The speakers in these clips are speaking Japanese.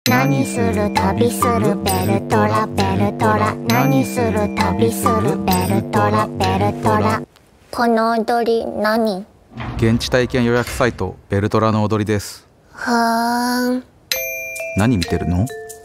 何する旅するベルトラベルトラ何する旅するベルトラベルトラ。この踊り何？ 現地体験予約サイトベルトラの踊りです。 ふーん。 何見てるの？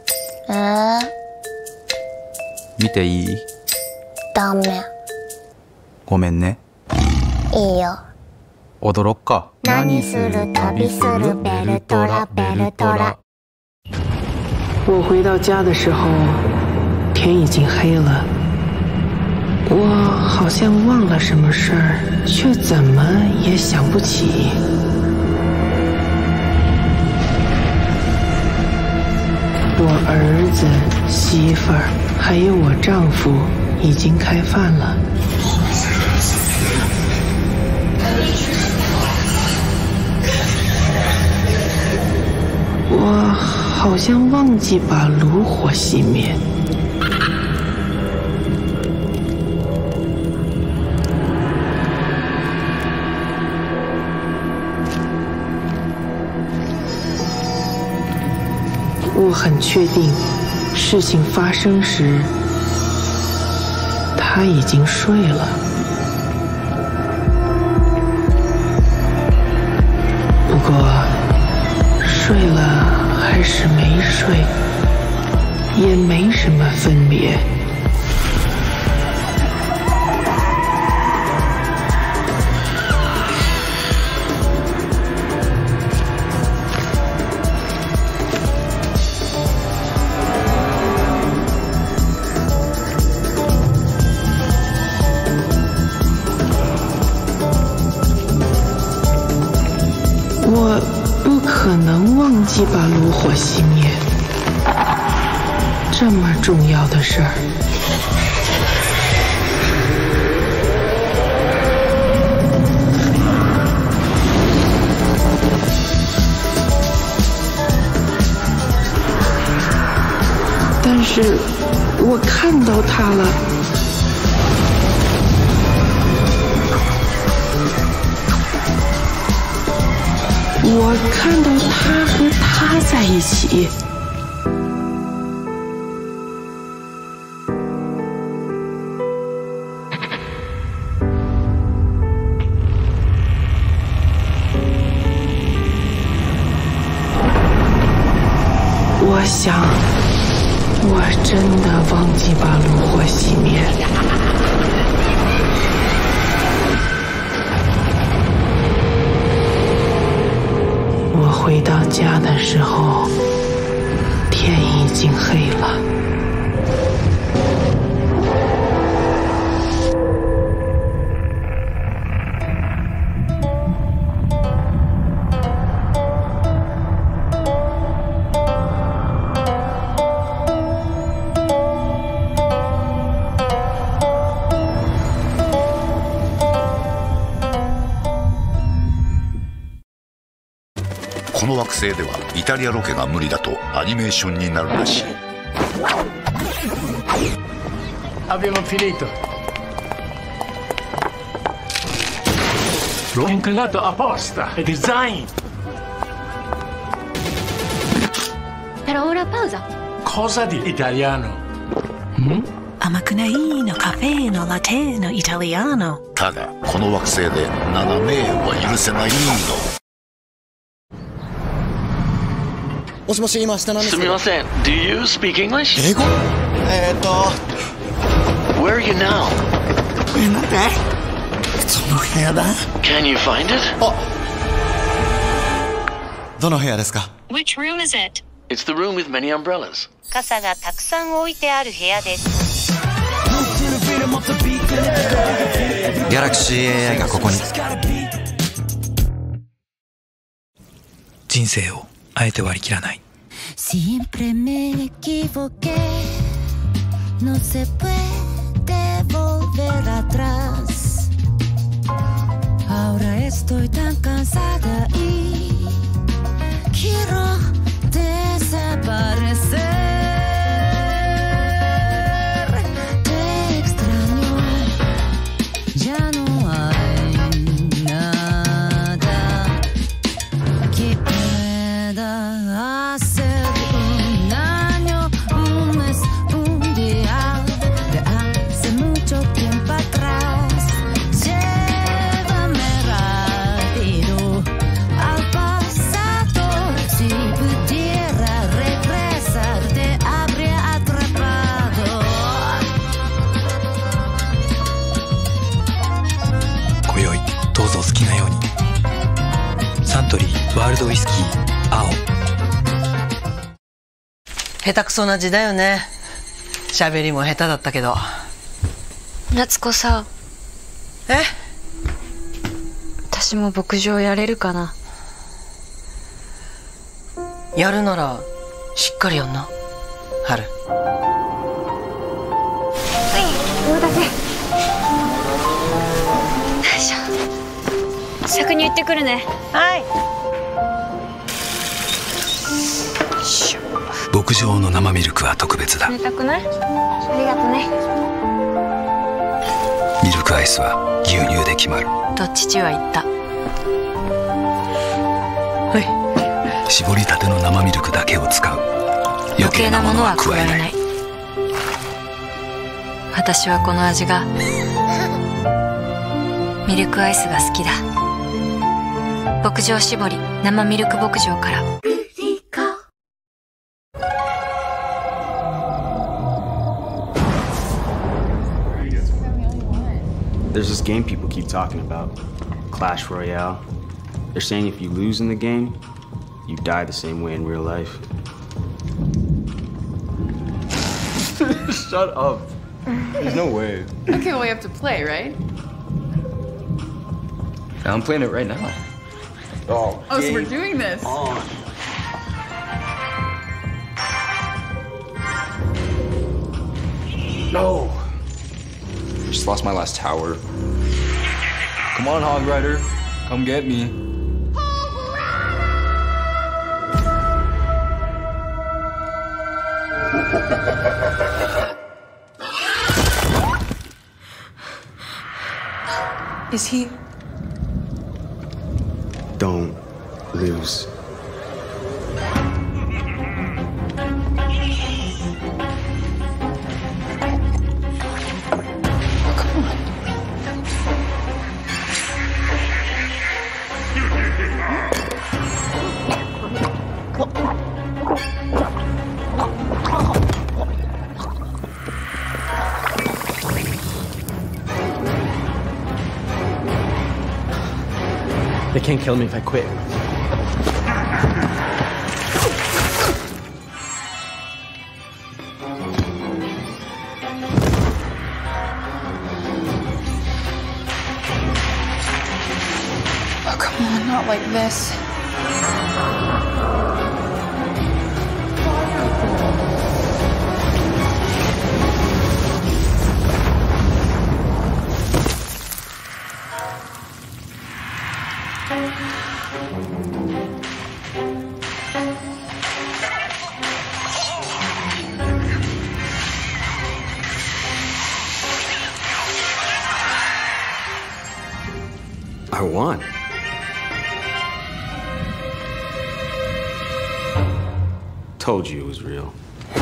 見ていい？ ダメ。 ごめんね。 いいよ。 踊ろっか。 何する旅するベルトラベルトラ。 我回到家的时候，天已经黑了。我好像忘了什么事儿，却怎么也想不起。我儿子、媳妇儿还有我丈夫已经开饭了。我好像忘记把炉火熄灭。我很确定，事情发生时，他已经睡了。不过，睡了还是没睡，也没什么分别。我不可能忘记把炉火熄灭，这么重要的事儿。但是我看到他了。我看到他和他在一起。我想，我真的忘记把炉火熄灭。我回到家的时候，天已经黑了。 この惑星ではイタリアロケが無理だとアニメーションになるらしい。 Abbiamo finito. L'ho inclinato apposta. È design. Però ora pausa. Cosa di italiano? 甘くないのカフェのラテのイタリアノ。 ただこの惑星で斜めは許せないの。 もしもし、今下なんですけど。 すみません。Do you speak English? 英語 Where are you now? なんでその部屋だ。 Can you find it? あ、どの部屋ですか？ Which room is it? It's the room with many umbrellas. 傘がたくさん置いてある部屋です。 ギャラクシー AI がここに。 人生をあえて割り切らない。 Siempre me equivoqué, no se puede volver atrás. Ahora estoy tan cansada y quiero desaparecer. Te extraño, ya no hay nada que pueda hacer. トウイスキー青。 下手くそな字だよね。喋りも下手だったけど。 夏子さ。 え？ 私も牧場やれるかな。 やるならしっかりやんな、春。 お待たせ。よいしょ。先に行ってくるね。 はい。 牧場の生ミルクは特別だ。 冷たくない？ありがとね。 ミルクアイスは牛乳で決まると父は言った。 はい。 絞りたての生ミルクだけを使う。余計なものは加えない。 私はこの味がミルクアイスが好きだ。牧場絞り生ミルク牧場から。 There's this game people keep talking about, Clash Royale. They're saying if you lose in the game, you die the same way in real life. Shut up. There's no way. Okay, well, we have to play, right? I'm playing it right now. Oh, so we're doing this. No. Just lost my last tower. Come on, Hog Rider. Come get me. Is he? Don't lose. They can't kill me if I quit. Oh, come on, not like this. I won. Told you it was real.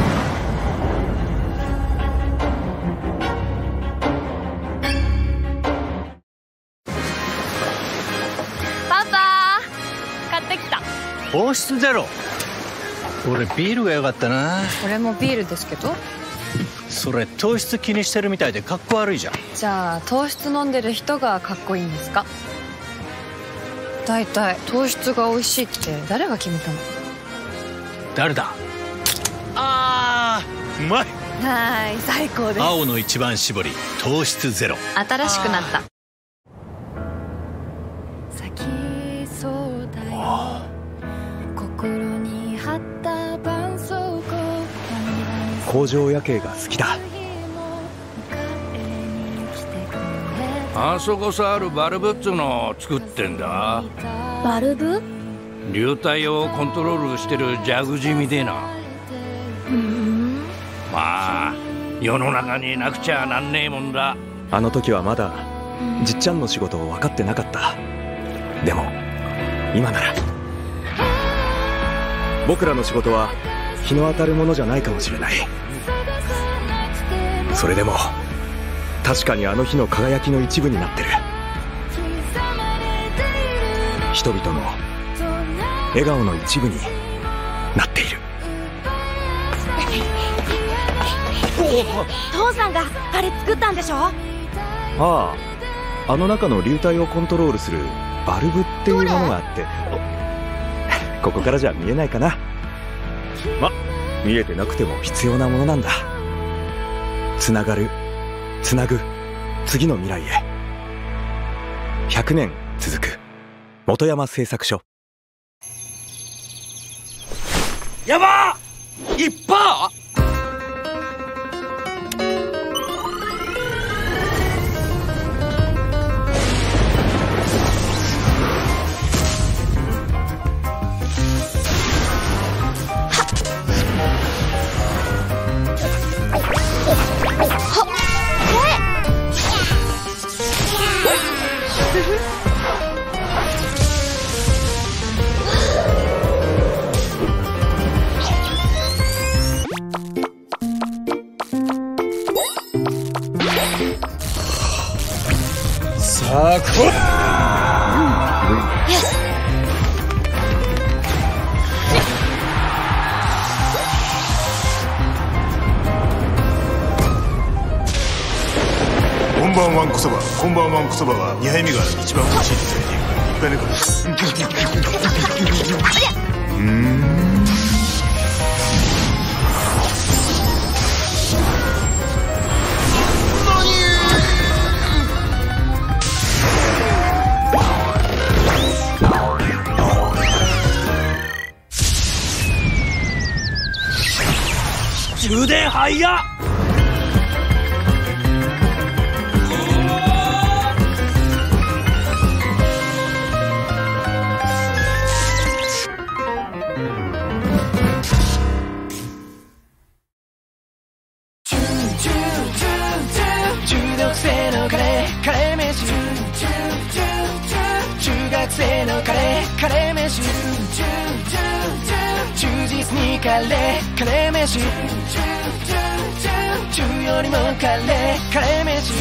Papa, 買ってきた。 糖質ゼロ。俺ビールが良かったな。 俺もビールですけど。 それ糖質気にしてるみたいでかっこ悪いじゃん。 じゃあ糖質飲んでる人がかっこいいんですか？だいたい糖質が美味しいって誰が決めたの？ 誰だ？あー、うまい。 はい、最高です。 青の一番搾り糖質ゼロ。 新しくなった。 工場夜景が好きだ。 あそこさあるバルブっつうのを作ってんだ。 バルブ？ 流体をコントロールしてる蛇口みてえな。まあ世の中になくちゃなんねえもんだ。 あの時はまだじっちゃんの仕事を分かってなかった。でも今なら僕らの仕事は日の当たるものじゃないかもしれない。それでも確かにあの日の輝きの一部になってる。人々の笑顔の一部になっている。 父さんがあれ作ったんでしょ？ ああ、あの中の流体をコントロールするバルブっていうものがあって。 ここからじゃ見えないかな。ま、見えてなくても必要なものなんだ。つながる、つなぐ、次の未来へ。100年続く本山製作所。 やばー 1%？ さあこれこんばんはんこそば、こんばんはんこそばは2杯目が一番美味しいとされているから1杯目から充電早っ。中毒性のカレー、カレー飯。中学生のカレー、カレー飯。忠実にカレー、カレー飯。中よりもカレー、カレー飯。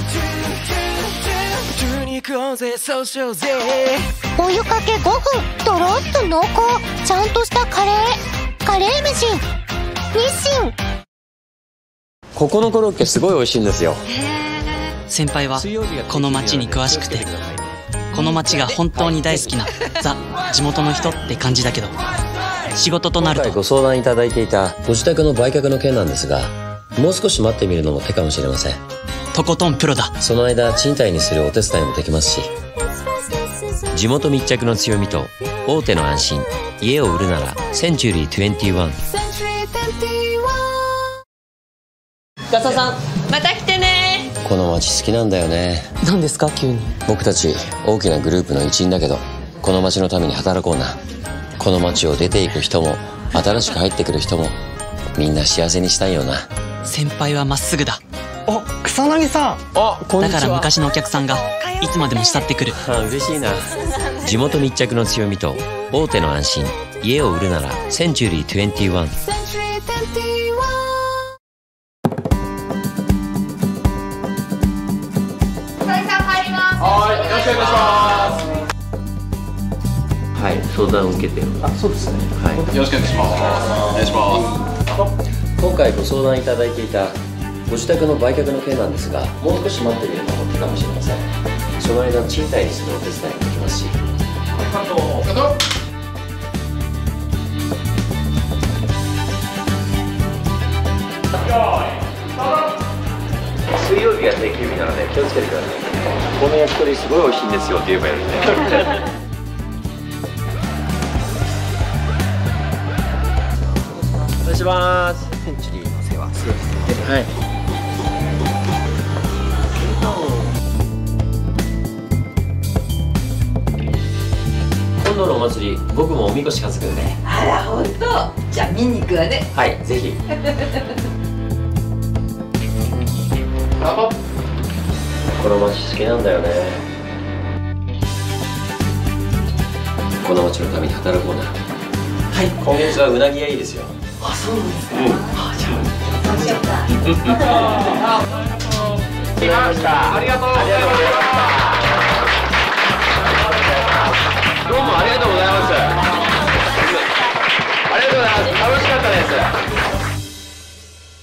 中に行こうぜ、そうしようぜ。 お湯かけ5分、とろっと濃厚、ちゃんとしたカレー、カレー飯。日清。 ここのコロッケすごい美味しいんですよ。 先輩はこの町に詳しくて、この町が本当に大好きなザ・地元の人って感じだけど、仕事となると。 今回ご相談いただいていたご自宅の売却の件なんですが、もう少し待ってみるのも手かもしれません。 とことんプロだ。 その間賃貸にするお手伝いもできますし、地元密着の強みと大手の安心、家を売るならセンチュリー21。 ガサさん、また来てね。 この町好きなんだよね。 何ですか急に。 僕たち大きなグループの一員だけど、この町のために働こうな。この町を出ていく人も新しく入ってくる人もみんな幸せにしたいよな。 先輩はまっすぐだ。 あ、草薙さん。あ、こんにちは。 だから昔のお客さんがいつまでも慕ってくる。 嬉しいな。地元密着の強みと大手の安心、家を売るならセンチュリー21。 はい、よろしくお願いします。 はい、相談を受けてる。 あ、そうですね。はい、よろしくお願いします。お願いします。 今回ご相談いただいていたご自宅の売却の件なんですが、もう少し待ってみるのも手かもしれません。その間賃貸にするお手伝いもできますし。水曜日が定休日なので気をつけてください。この焼き鳥すごい美味しいんですよって言えばやるんで。お願いします。センチュリーの世話すごいですね。はい。今度のお祭り、僕もおみこし担ぐんで。 あら、本当。じゃあ見に行くわね。 はい、ぜひ。この町好きなんだよね。この町のために働こうな。はい、今月はうなぎがいいですよ。 あ、そうなんですか。 あ、じゃあ楽しかった。 来ました。ありがとうございます。 どうもありがとうございます。ありがとうございます。楽しかったです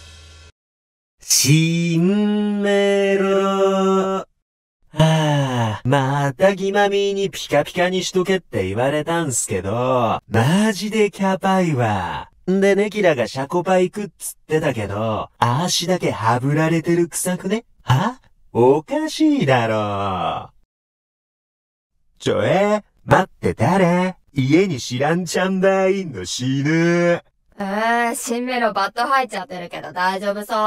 。新メロ。ああ。 またギマミにピカピカにしとけって言われたんすけど、マジでキャパいわ。でね、キラがシャコパ行くっつってたけど、足だけはぶられてる臭くね？は？おかしいだろ。待って誰？家に知らんちゃんばいんの死ぬ。 新メロバット入っちゃってるけど大丈夫そう？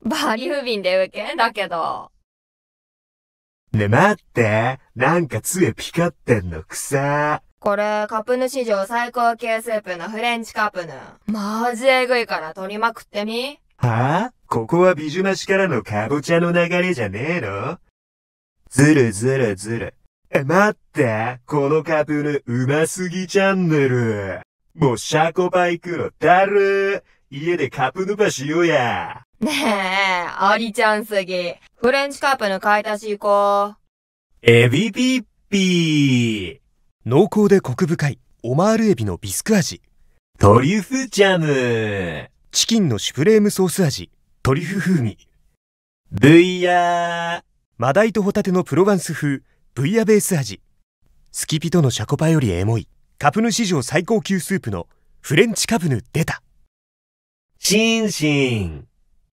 バリ不憫でウケんだけど。 ね、待って。なんか杖ピカってんの草。 これ、カプヌ史上最高級スープのフレンチカプヌ。マジえぐいから取りまくってみ。 はぁ？ここはビジュマシからのカボチャの流れじゃねえの？ずる。待って。このカプヌうますぎチャンネル。もうシャコパ行くのだる。家でカプヌパしようや。 ねえ、ありちゃんすぎ。フレンチカプヌ買い足し行こう。 エビピッピー。 濃厚でコク深いオマールエビのビスク味。 トリュフジャム。 チキンのシュプレームソース味。トリュフ風味。 ブイヤー。 マダイとホタテのプロヴァンス風ブイヤベース味。スキピとのシャコパよりエモいカプヌ史上最高級スープのフレンチカプヌ出た。 シンシン。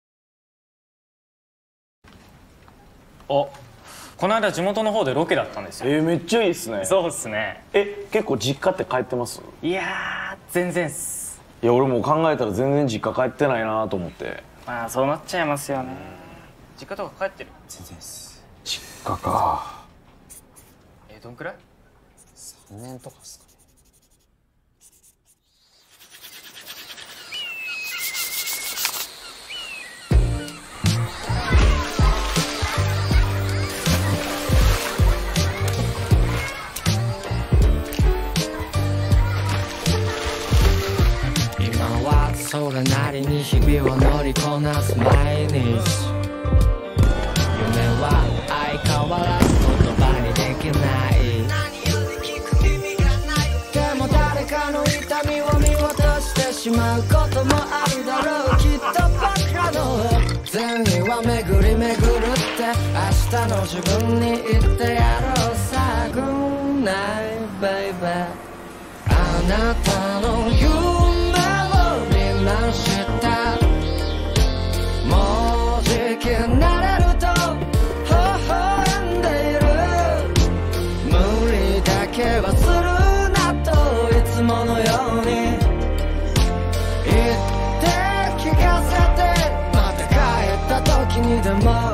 この間地元の方でロケだったんですよ。 めっちゃいいっすね。 そうっすね。 結構実家って帰ってます？ いやー、全然っす。 いや、俺も考えたら全然実家帰ってないなと思って。 まあそうなっちゃいますよね。実家とか帰ってる？ 全然っす。実家か。 どんくらい ？3年とかっすかね。 それなりに日々を乗りこなす毎日。夢は相変わらず言葉にできない。でも誰かの痛みを見落としてしまうこともあるだろう。きっと僕らの善意は巡り巡るって明日の自分に言ってやろうさ。Good night baby、 あなたの夢もうじきなれると微笑んでいる。無理だけはするなといつものように言って聞かせて、また帰った時にでも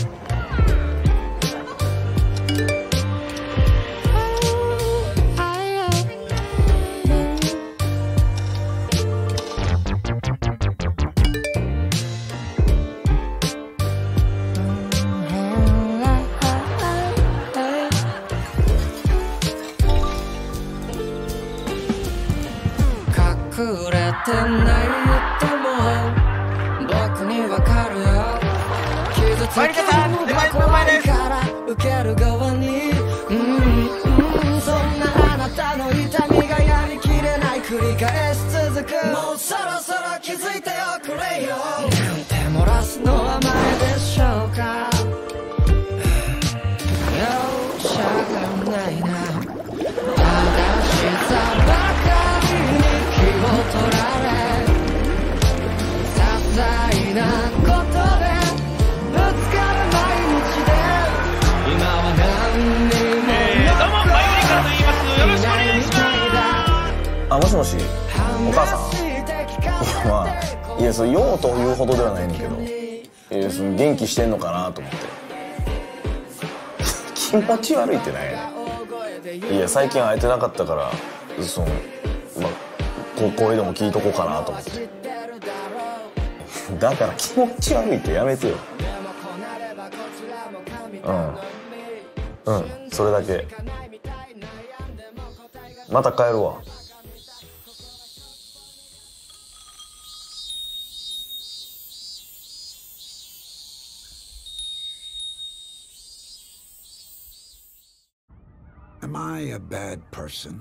隠れてないっても僕にわかるよ。傷つけるのが怖いから受ける側に、そんなあなたの痛みがやりきれない繰り返し続く。もうそろそろ気づいておくれよ。なんて漏らすのは前でしょうか。容赦がないな、正しさばかりに気を取られ、些細なことでぶつかる毎日で今は何にもどうもマユリカと言います。よろしくお願いします。 もしもし、お母さん。いや、そう用というほどではないんだけど、その元気してんのかなと思って。気持ち悪いってないやねん。いや、最近会えてなかったから声でも聞いとこうかなと思って。だから気持ち悪いってやめてよ。それだけ。また帰るわ。 Am I a bad person?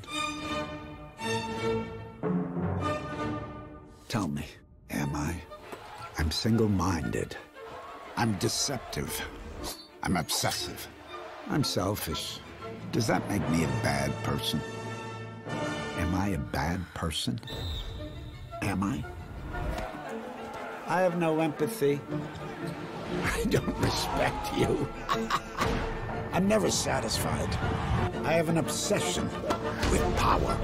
Tell me, am I? I'm single-minded. I'm deceptive. I'm obsessive. I'm selfish. Does that make me a bad person? Am I a bad person? Am I? I have no empathy. I don't respect you. I'm never satisfied. I have an obsession with power.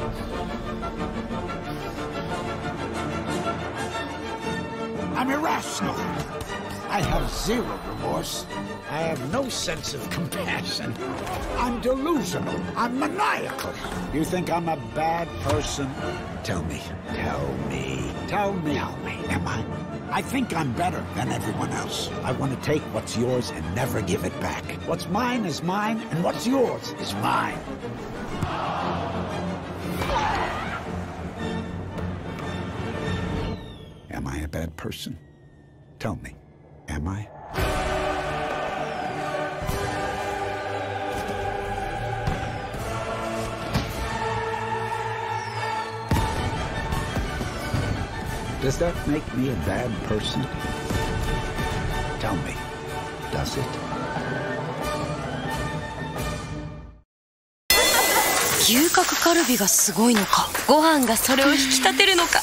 I'm irrational. I have zero remorse. I have no sense of compassion. I'm delusional. I'm maniacal. You think I'm a bad person? Tell me. Tell me. Tell me. Tell me. Am I? I think I'm better than everyone else. I want to take what's yours and never give it back. What's mine is mine, and what's yours is mine. Am I a bad person? Tell me. Am I? Does that make me a bad person? Tell me, does it? 牛角カルビがすごいのか、ご飯がそれを引き立てるのか。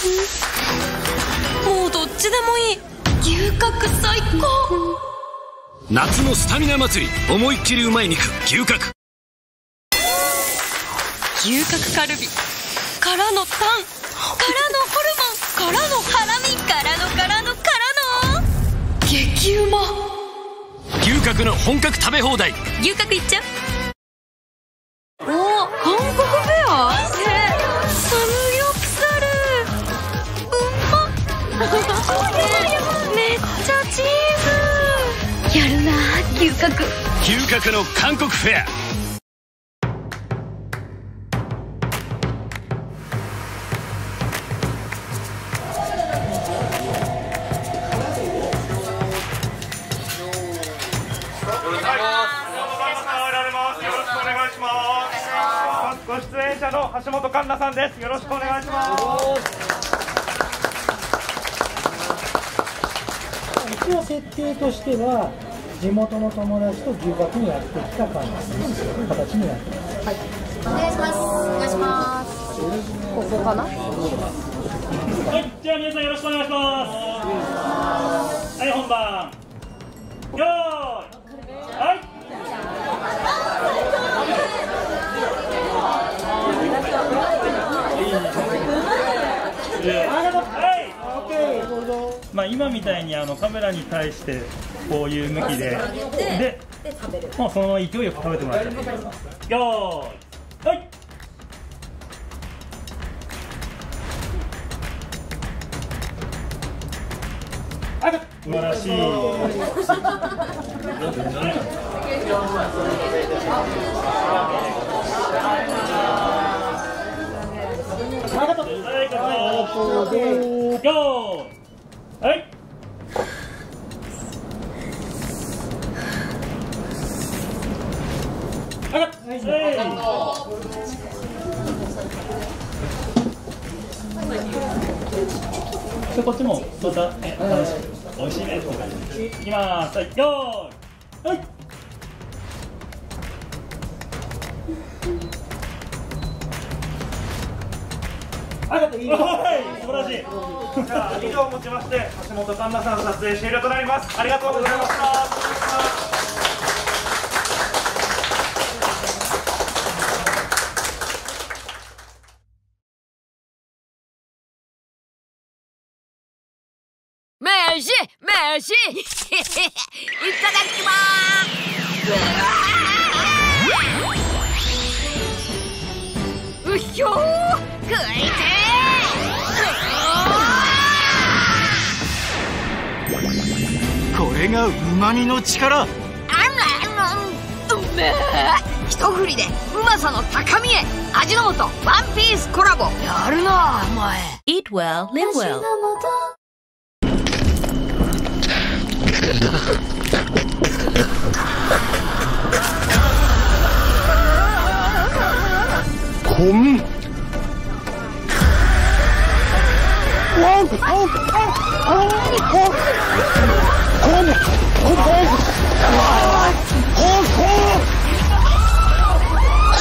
もうどっちでもいい。牛角最高。 夏のスタミナ祭り、思いっきりうまい肉、牛角。 牛角カルビからのタンからのホルモンからのハラミからの激うま。 牛角の本格食べ放題。 牛角いっちゃう。おお、韓国フェア。サムギョプサルうまっ。めっちゃチーズやるな。牛角。 牛角の韓国フェア。 ご出演者の橋本環奈さんです。よろしくお願いします。 一応設定としては地元の友達と牛角にやってきた感じの形になってます。はい。お願いします。お願いします。ここかな。 はい。じゃあ皆さんよろしくお願いします。はい、本番。よーい。はい。まあ今みたいにカメラに対してこういう向きでもうそのまま勢いよく食べてもらっちゃっていいですか。よーい、はい。素晴らしい。はい。こっちもまた楽しく美味しいねって感じでいきます。はい、よーい、はい。はい、素晴らしい。じゃあ以上をもちまして橋本環奈さんの撮影終了となります。ありがとうございました。 メシメシいただきまーす。うひょー、食いてー。これが旨味の力。 うめえ。一振りでうまさの高みへ。味の素ワンピースコラボ。やるなお前。 Eat well, live well。 こん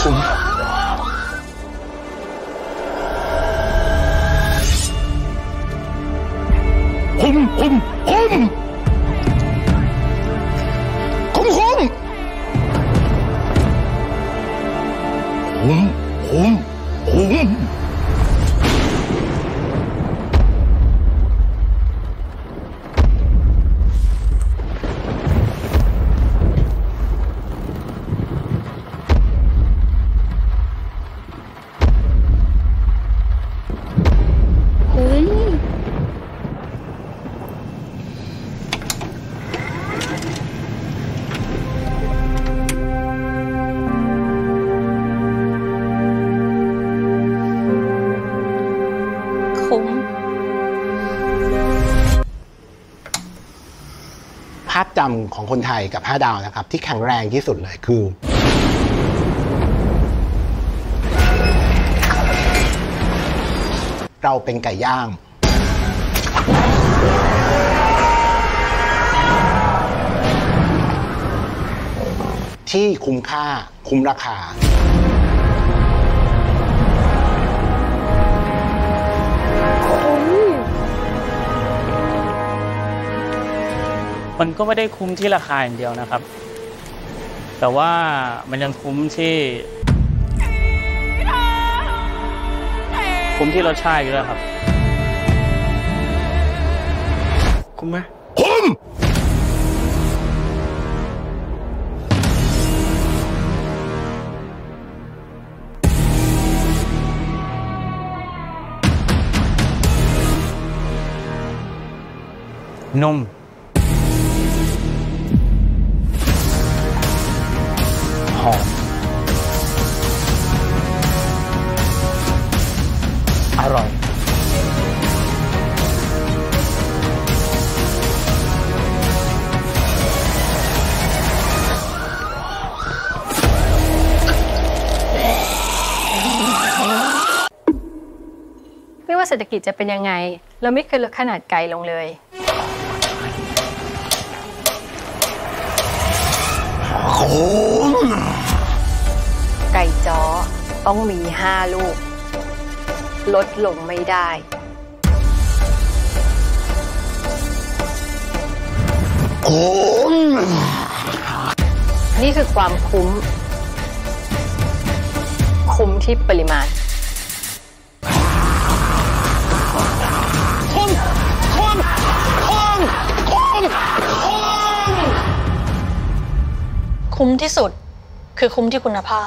ภาพจำของคนไทยกับ5 ดาวนะครับที่แข็งแรงที่สุดเลยคือเราเป็นไก่ย่างที่คุ้มค่าคุ้มราคามันก็ไม่ได้คุ้มที่ราคาอย่างเดียวนะครับแต่ว่ามันยังคุ้มที่รสชาติอยู่แล้วครับคุ้มไหมคุ้มนมหอมอร่อยไม่ว่าเศรษฐกิจจะเป็นยังไงเราไม่เคยลดขนาดไก่ลงเลยไก่จ้อต้องมี5 ลูกลดลงไม่ได้นี่คือความคุ้มที่ปริมาณคุ้มที่สุดคือคุ้มที่คุณภาพ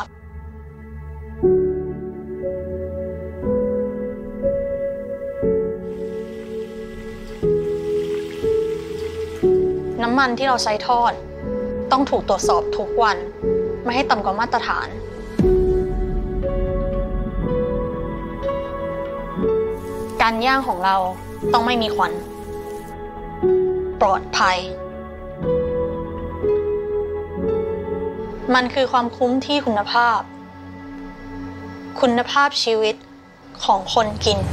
น้ำมันที่เราใช้ทอดต้องถูกตรวจสอบทุกวันไม่ให้ต่ำกว่ามาตรฐานการย่างของเราต้องไม่มีควันปลอดภัยมันคือความคุ้มที่คุณภาพชีวิตของคนกิน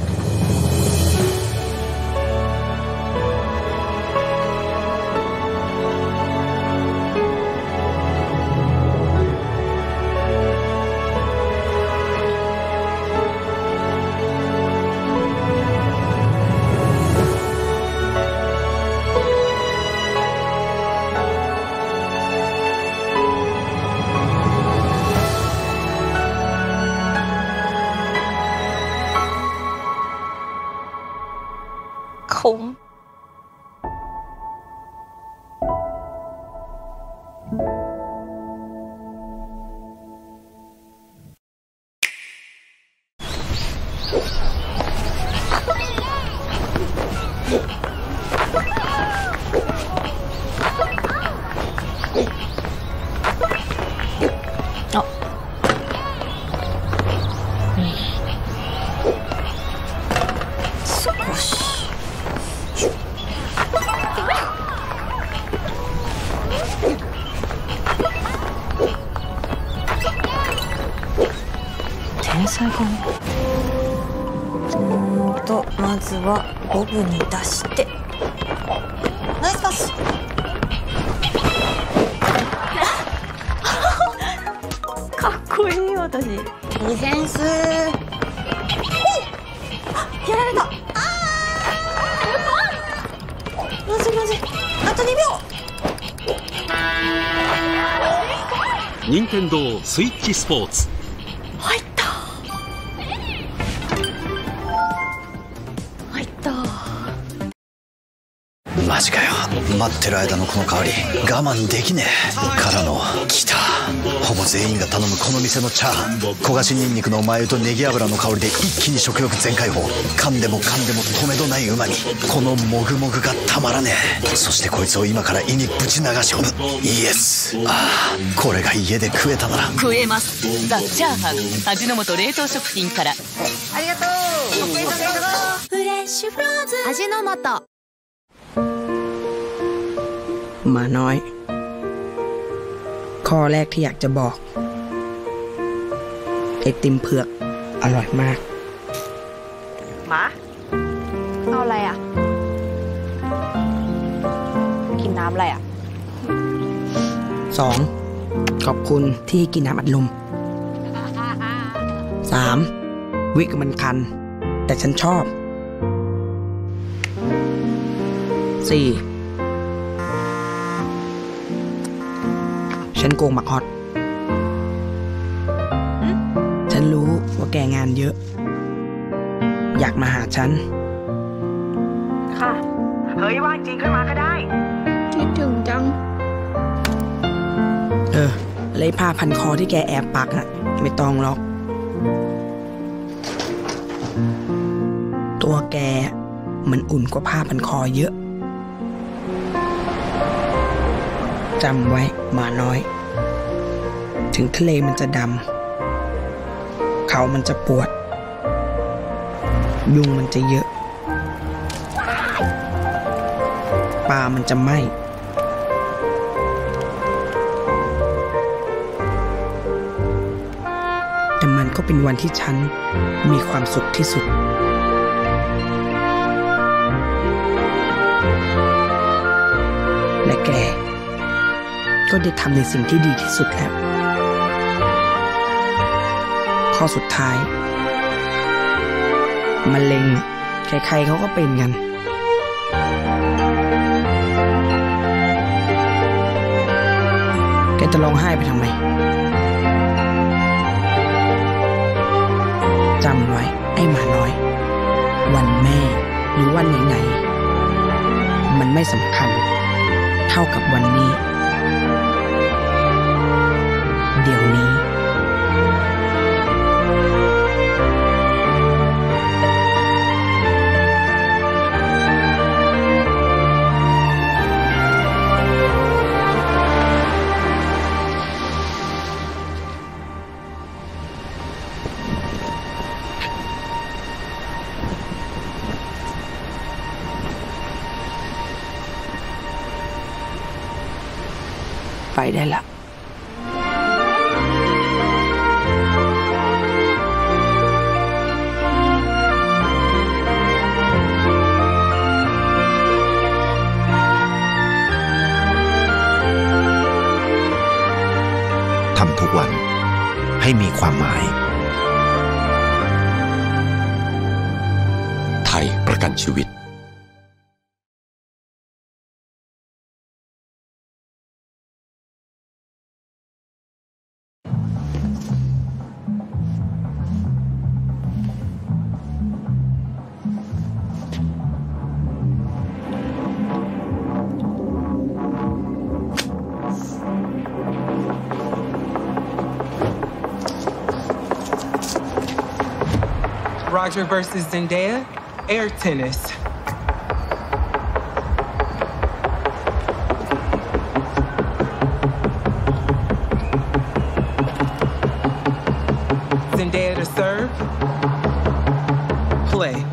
คุ้มまずはボブに出してナイスパスかっこいい私。ディフェンス。お、やられた。まずいまずい。あと2秒。 任天堂スイッチスポーツ。 入った。入った。 マジかよ。待ってる間のこの香り我慢できねえ。からの来た。ほぼ全員が頼むこの店のチャーハン。焦がしニンニクのマヨとネギ油の香りで一気に食欲全開放。噛んでも噛んでも止めどない旨味。このもぐもぐがたまらねえ。そしてこいつを今から胃にぶち流し込む。イエス。ああ、これが家で食えたなら。 食えます。ザ・チャーハン味の素冷凍食品から。 ありがとう。フレッシュフローズン味の素。 หมาน้อยข้อแรกที่อยากจะบอกไอติมเผือกอร่อยมากหมาเอาอะไรอ่ะกินน้ำอะไรอ่ะ 2. ขอบคุณที่กินน้ำอัดลม 3. วิกมันคันแต่ฉันชอบ 4. ฉันโกงหมักฮอตฉันรู้ว่าแกงานเยอะอยากมาหาฉันค่ะเฮ้ยว่างจริงขึ้นมาก็ได้คิดถึงจังเลยผ้าพันคอที่แกแอบปักอะไม่ต้องหรอกตัวแกมันอุ่นกว่าผ้าพันคอเยอะจำไว้หมาน้อยถึงทะเลมันจะดำเขามันจะปวดยุงมันจะเยอะปลามันจะไหม้แต่มันก็เป็นวันที่ฉันมีความสุขที่สุดและแกก็ได้ทำในสิ่งที่ดีที่สุดแล้วข้อสุดท้ายมะเร็งใครๆเขาก็เป็นกันแกจะร้องไห้ไปทำไมจำไว้ไอ้หมาน้อยวันแม่หรือวันไหนๆมันไม่สำคัญเท่ากับวันนี้เดี๋ยวนี้ไปได้ละทำทุกวันให้มีความหมายไทยประกันชีวิต Roger versus Zendaya, air tennis. Zendaya to serve. Play.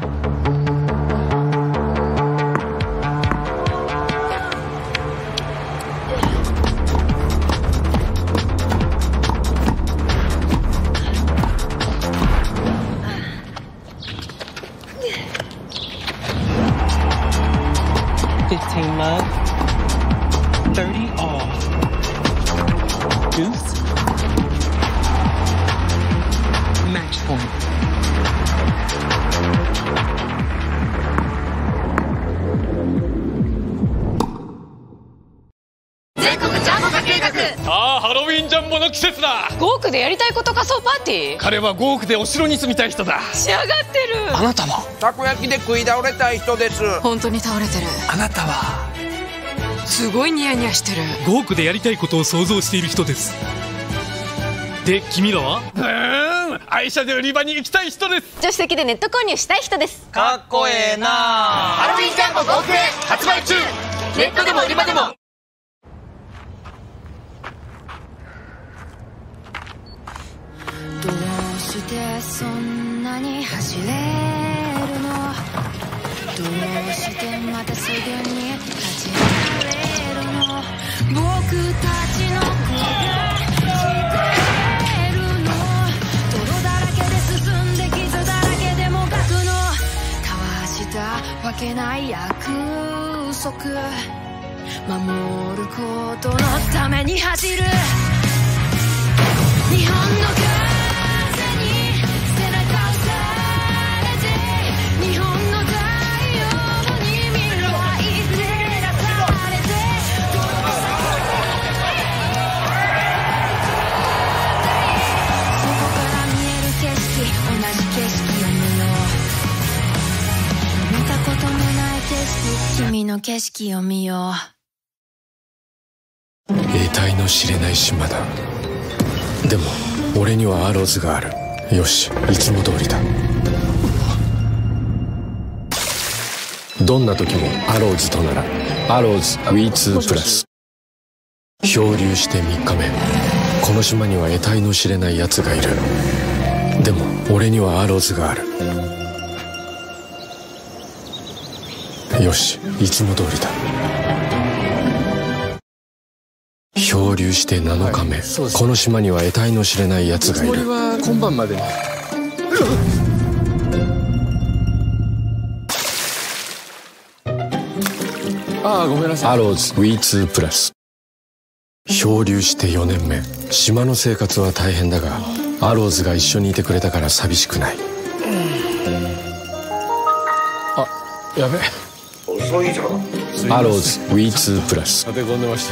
Love, 30 all. Deuce. match point. 全国ジャンボ化計画。 さあハロウィンジャンボの季節だ。 5億でやりたいこと仮装パーティー。 彼は5億でお城に住みたい人だ。 仕上がってる。 あなたはたこ焼きで食い倒れたい人です。 本当に倒れてる。 あなたはすごいニヤニヤしてる。 5億でやりたいことを想像している人です。で君らは？愛車で売り場に行きたい人です。 助手席でネット購入したい人です。 かっこええな。 ハロウィンジャンボ5億円発売中。ネットでも売り場でも。 どうしてそんなに走れるの？どうしてまたすぐに立ち上がれるの？僕たちの声聞こえるの？泥だらけで進んで傷だらけでも書くの？交わしたわけない約束守ることのために走る。日本の君の景色を見よう。 得体の知れない島だ。でも俺にはアローズがある。よし、いつも通りだ。どんな時もアローズとならアローズ V2 プラス。漂流して3日目。この島には得体の知れない奴がいる。でも俺にはアローズがある。よし、いつも通りだ。漂流して7日目、この島には得体の知れない奴がいる。 俺は今晩までに。ああ、ごめんなさい。 アローズ V2 プラス。漂流して4年目、島の生活は大変だがアローズが一緒にいてくれたから寂しくない。 あ、やべ。 遅いじゃん。アローズ V2 プラス。 立て込んでました。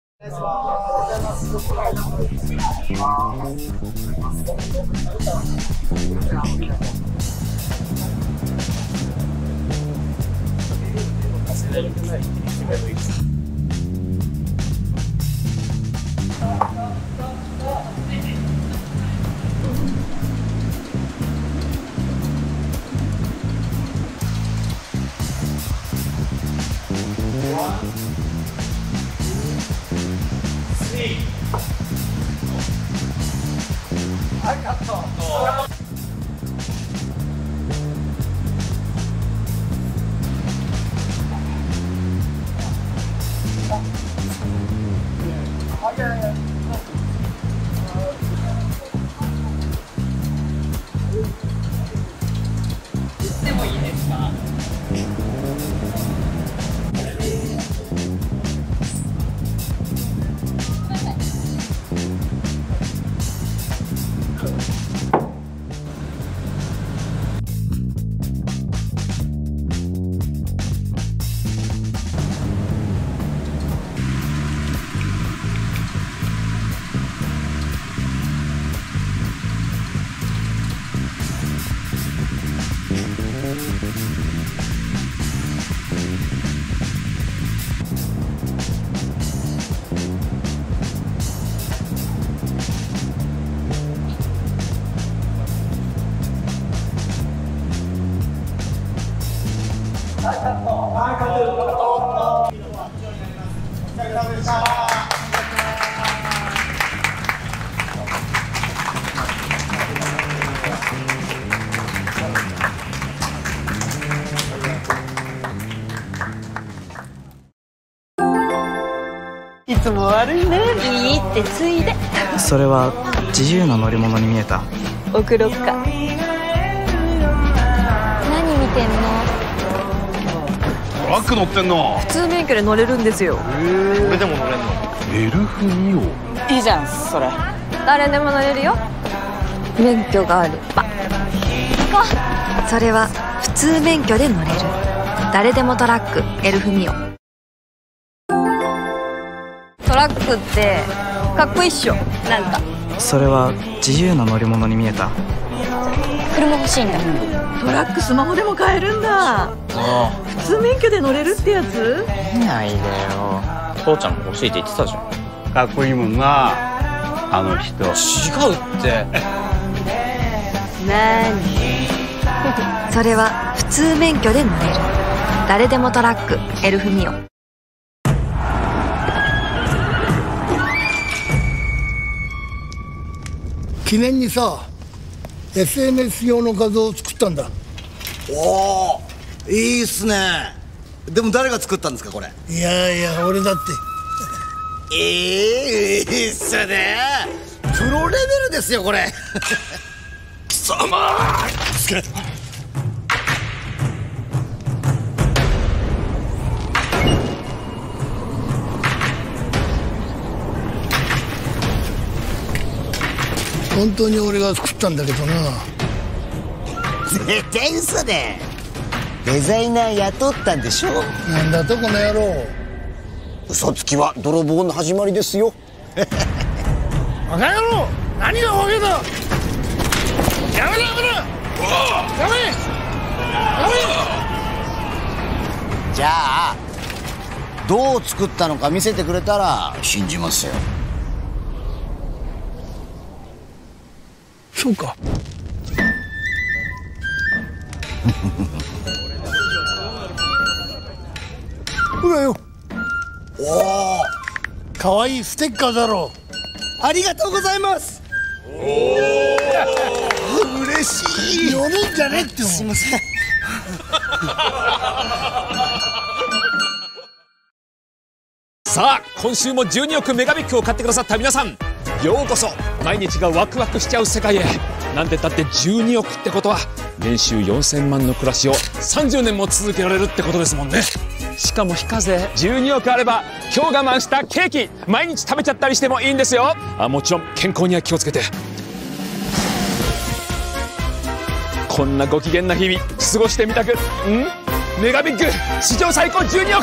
いつも悪いね。 いいってついで。 それは自由な乗り物に見えた。 送ろっか。何見てんの？ トラック乗ってんの？ 普通免許で乗れるんですよ。 俺でも乗れんの？エルフ2号。 いいじゃんそれ。誰でも乗れるよ。 免許があれば。それは普通免許で乗れる誰でもトラックエルフミオ。トラックってかっこいいっしょ。なんかそれは自由な乗り物に見えた。 車欲しいんだ。 トラックスマホでも買えるんだ。普通免許で乗れるってやつ。 見ないでよ。父ちゃんも欲しいって言ってたじゃん。 かっこいいもんなあの人。 違うって何それは普通免許で乗れる誰でもトラックエルフミオ。 記念にさ SNS 用の画像を作ったんだ。 おお、いいっすね。でも誰が作ったんですかこれ。 いやいや俺だって。 いいっすね。プロレベルですよこれ。貴様本当に俺が作ったんだけどな。 絶対嘘だ。デザイナー雇ったんでしょ。 なんだとこの野郎。 嘘つきは泥棒の始まりですよ。 バカ野郎、何がわけだ。やめろやめろ。やめじゃあどう作ったのか見せてくれたら信じますよ。 そうか。ほらよ。 おお、 かわいいステッカーだろう。ありがとうございます。おお、嬉しい。 呼ぶんじゃねえっても。 すいません。 さあ今週も12億メガビックを買ってくださった皆さん、ようこそ毎日がワクワクしちゃう世界へ。なんてったって12億ってことは年収4000万の暮らしを30年も続けられるってことですもんね。しかも非課税。12億あれば今日我慢したケーキ毎日食べちゃったりしてもいいんですよ。もちろん健康には気をつけて。こんなご機嫌な日々過ごしてみたくメガビック史上最高12億。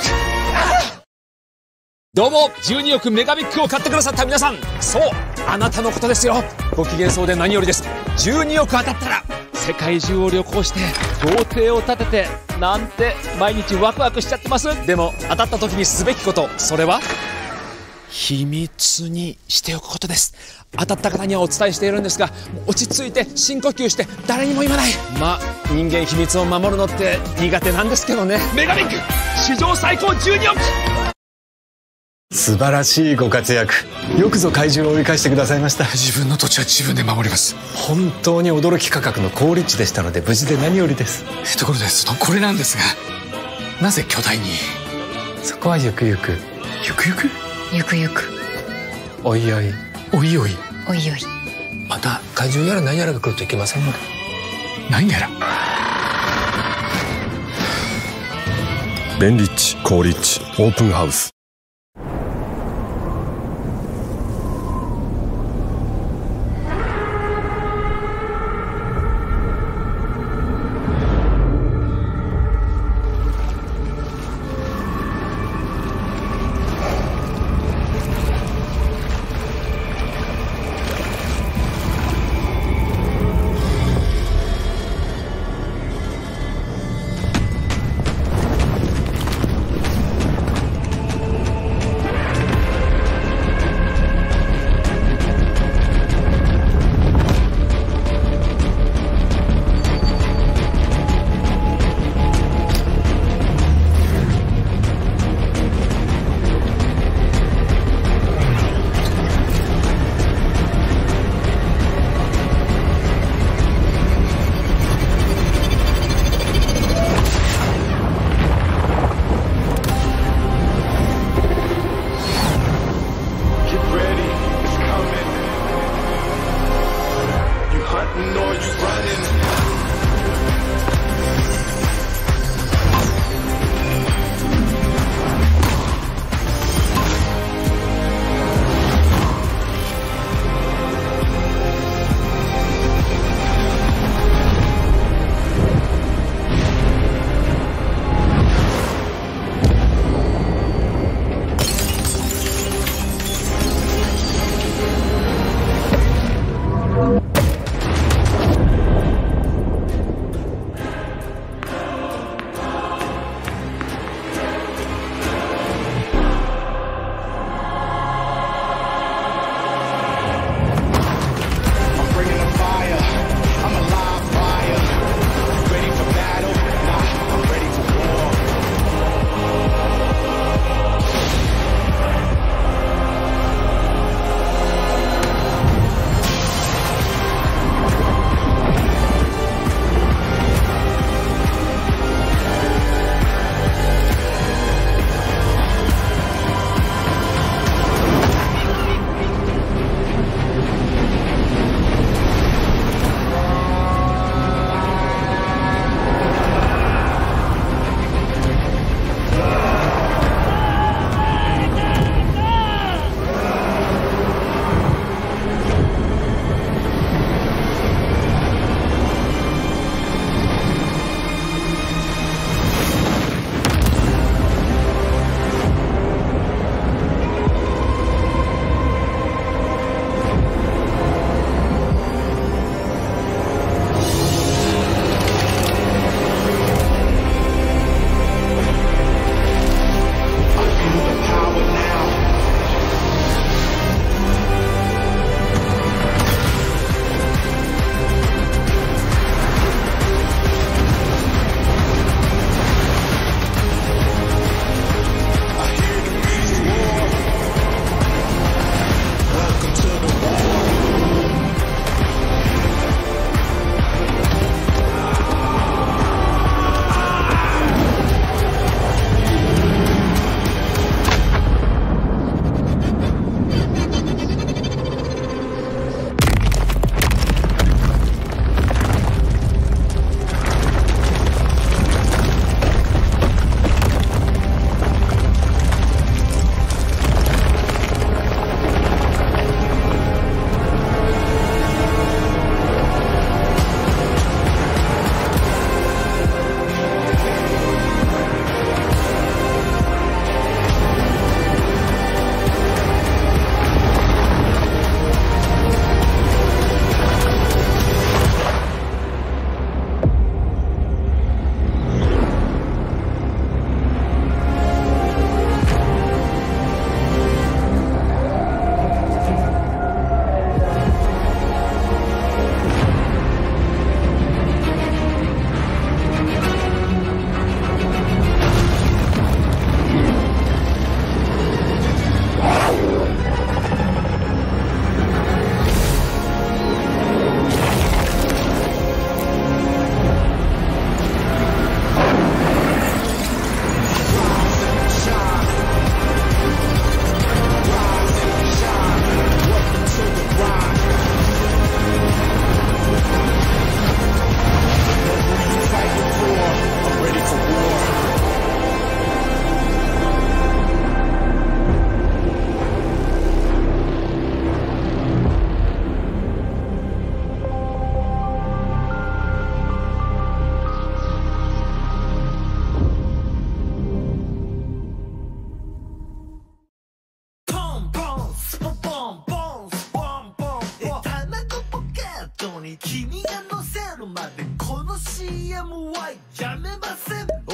どうも12億メガビックを買ってくださった皆さん、そうあなたのことですよ。ご機嫌そうで何よりです。12億当たったら世界中を旅行して豪邸を建ててなんて毎日ワクワクしちゃってます。でも当たった時にすべきこと、それは秘密にしておくことです。当たった方にはお伝えしているんですが、落ち着いて深呼吸して誰にも言わない。まあ人間秘密を守るのって苦手なんですけどね。メガビック史上最高12億。 素晴らしいご活躍。よくぞ怪獣を追い返してくださいました。 自分の土地は自分で守ります。 本当に驚き価格の高立地でしたので無事で何よりです。 ところでこれなんですが、なぜ巨大に。 そこはゆくゆく。 ゆくゆくゆくゆくおいおいおいおいおいおい。 また怪獣やら何やらが来るといけませんので。 何やら便立地高立地オープンハウス。 君が乗せるまでこの CM はやめません。